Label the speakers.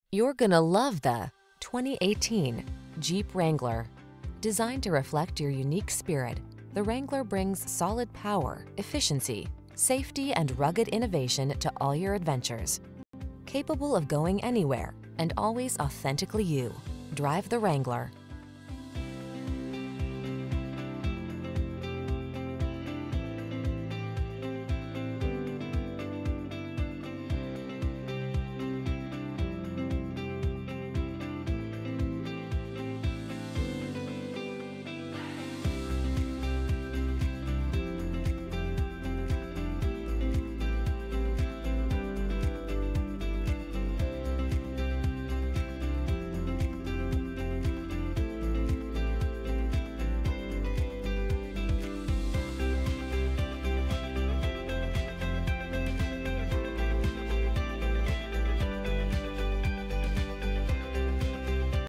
Speaker 1: You're gonna love the 2018 Jeep Wrangler. Designed to reflect your unique spirit, the Wrangler brings solid power, efficiency, safety, and rugged innovation to all your adventures. Capable of going anywhere and always authentically you. Drive the Wrangler.